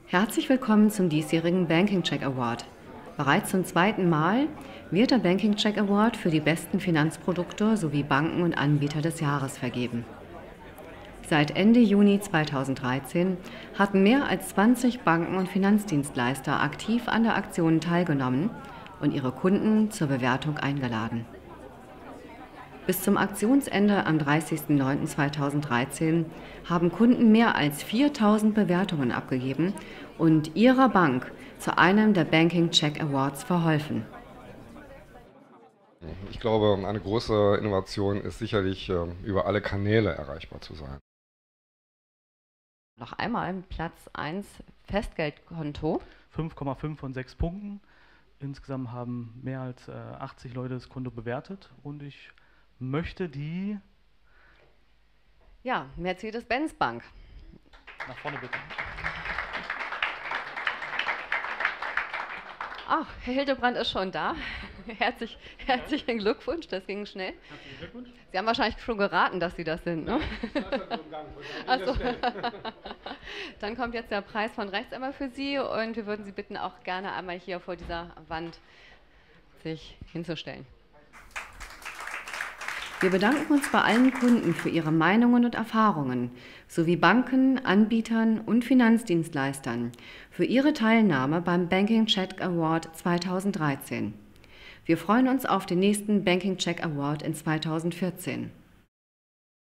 Herzlich willkommen zum diesjährigen Banking Check Award. Bereits zum zweiten Mal wird der Banking Check Award für die besten Finanzprodukte sowie Banken und Anbieter des Jahres vergeben. Seit Ende Juni 2013 hatten mehr als 20 Banken und Finanzdienstleister aktiv an der Aktion teilgenommen und ihre Kunden zur Bewertung eingeladen. Bis zum Aktionsende am 30.09.2013 haben Kunden mehr als 4.000 Bewertungen abgegeben und ihrer Bank zu einem der Banking Check Awards verholfen. Ich glaube, eine große Innovation ist sicherlich, über alle Kanäle erreichbar zu sein. Noch einmal Platz 1, Festgeldkonto. 5,5 von 6 Punkten. Insgesamt haben mehr als 80 Leute das Konto bewertet und ich möchte die... Ja, Mercedes-Benz Bank. Nach vorne bitte. Ach, Herr Hildebrand ist schon da. Herzlichen Glückwunsch, das ging schnell. Herzlichen Glückwunsch. Sie haben wahrscheinlich schon geraten, dass Sie das sind, ne? Also, dann kommt jetzt der Preis von rechts einmal für Sie und wir würden Sie bitten, auch gerne einmal hier vor dieser Wand sich hinzustellen. Wir bedanken uns bei allen Kunden für ihre Meinungen und Erfahrungen, sowie Banken, Anbietern und Finanzdienstleistern für ihre Teilnahme beim Banking Check Award 2013. Wir freuen uns auf den nächsten Banking Check Award in 2014.